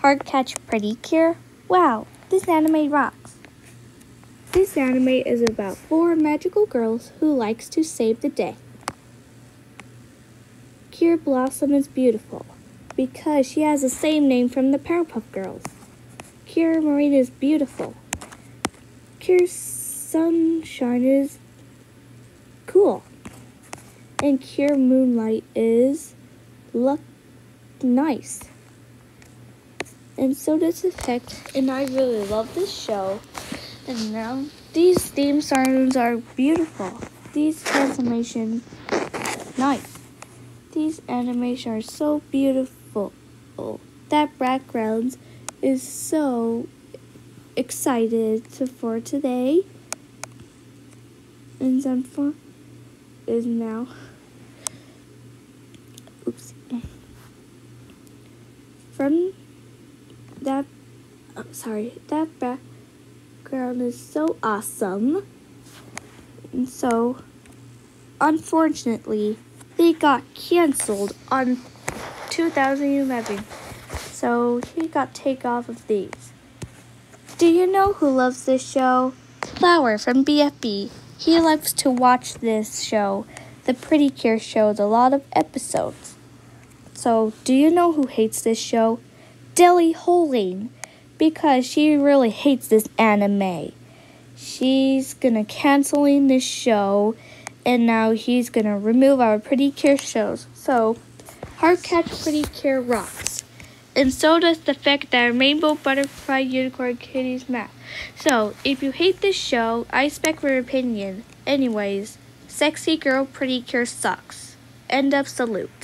Heart Catch Pretty Cure? Wow, this anime rocks. This anime is about 4 magical girls who likes to save the day. Cure Blossom is beautiful because she has the same name from the Powerpuff Girls. Cure Marine is beautiful. Cure Sunshine is cool. And Cure Moonlight is nice. And so does Effect, and I really love this show. And now these theme songs are beautiful. These animations, nice. These animations are so beautiful. That background is so excited for today. And Zenfone is now. Oops. From that, that background is so awesome. And so, unfortunately, they got canceled on 2011. So he got taken off of these. Do you know who loves this show? Flower from BFB. He loves to watch this show. The Pretty Cure shows a lot of episodes. So, do you know who hates this show? Deli Holing, because she really hates this anime. She's gonna canceling this show, and now he's gonna remove our Pretty Cure shows. So, Heart Catch Pretty Cure rocks. And so does the fact that Rainbow Butterfly Unicorn Kitty's map. So, if you hate this show, I expect your opinion. Anyways, Sexy Girl Pretty Cure sucks. End of salute.